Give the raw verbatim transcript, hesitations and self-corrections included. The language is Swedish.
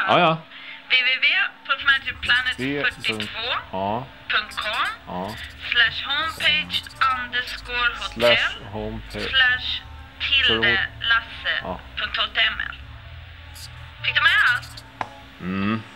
Ja, ja. www punkt magic planet fyrtiotvå punkt com Ja. slash homepage underscore hotel Slash homepage. slash tilde Ja. lasse punkt html. Fick du med allt? Mm.